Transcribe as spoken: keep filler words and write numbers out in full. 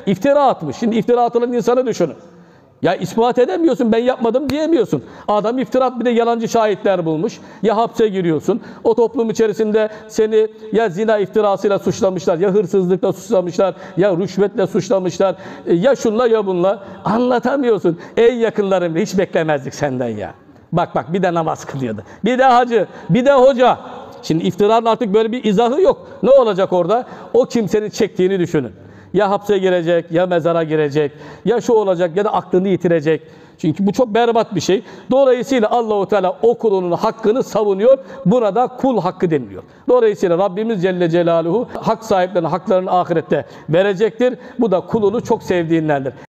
İftira atmış. Şimdi iftira atılan insanı düşünün. Ya ispat edemiyorsun, ben yapmadım diyemiyorsun. Adam iftira at, bir de yalancı şahitler bulmuş. Ya hapse giriyorsun. O toplum içerisinde seni ya zina iftirasıyla suçlamışlar, ya hırsızlıkla suçlamışlar, ya rüşvetle suçlamışlar, ya şunla ya bunla. Anlatamıyorsun. Ey yakınlarım, hiç beklemezdik senden ya. Bak bak, bir de namaz kılıyordu. Bir de hacı, bir de hoca. Şimdi iftiranın artık böyle bir izahı yok. Ne olacak orada? O kimsenin çektiğini düşünün. Ya hapse girecek, ya mezara girecek, ya şu olacak, ya da aklını yitirecek. Çünkü bu çok berbat bir şey. Dolayısıyla Allah-u Teala o kulunun hakkını savunuyor. Buna da kul hakkı deniliyor. Dolayısıyla Rabbimiz Celle Celaluhu hak sahiplerine haklarını ahirette verecektir. Bu da kulunu çok sevdiğindendir.